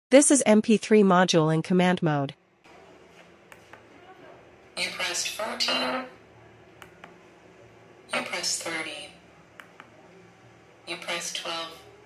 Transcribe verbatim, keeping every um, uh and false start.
This is M P three module in command mode. You pressed fourteen. You pressed thirty. You pressed twelve.